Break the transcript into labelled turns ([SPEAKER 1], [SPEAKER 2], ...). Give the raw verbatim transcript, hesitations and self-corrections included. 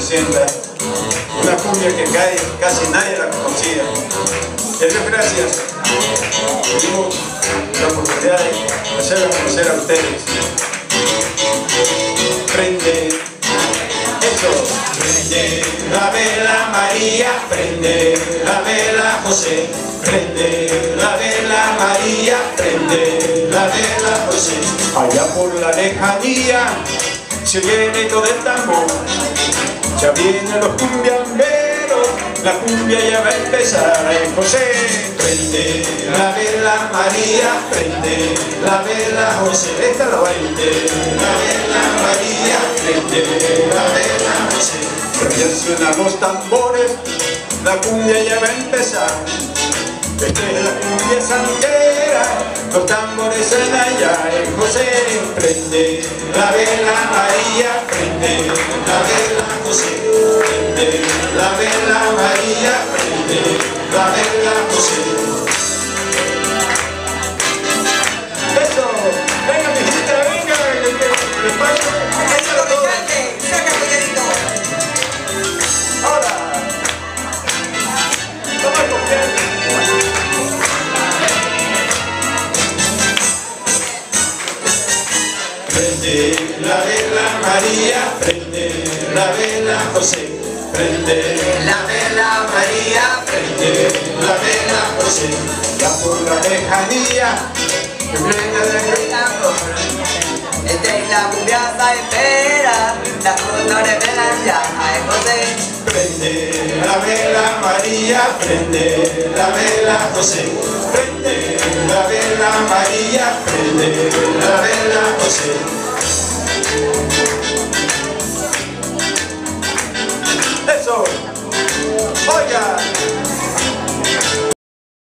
[SPEAKER 1] sesenta. Una cumbia que cae, casi nadie la conocía. Y a Dios gracias, tuvimos la oportunidad de hacerla conocer a ustedes. Prende eso. Prende la vela María, prende la vela José. Prende la vela María, prende la vela José. Allá por la lejanía se oye el eco del tambor. Ya vienen los cumbiamberos, la cumbia ya va a empezar. Ay, José, prende la vela María, prende la vela José. Esta la prende la vela María, prende la vela José. Ya suenan los tambores, la cumbia ya va a empezar. Esta es la cumbia santera, los tambores suenan ya. Ay, José, prende la vela María, prende la vela José. Prende la vela María, prende la vela José. Eso, venga mi hijita, venga, que les paso.
[SPEAKER 2] Eso lo que cante, saca el collarito.
[SPEAKER 1] Ahora, vamos a copiar. Prende la vela María, prende la vela José. Prende
[SPEAKER 2] La vela María,
[SPEAKER 1] prende la vela José. Ya por la lejanía, que prenda de
[SPEAKER 2] esta es la cumbia espera, las condores velan ya, ay José.
[SPEAKER 1] prende la vela María, prende la vela José. Prende la vela María, prende la vela José. Eso. Oiga.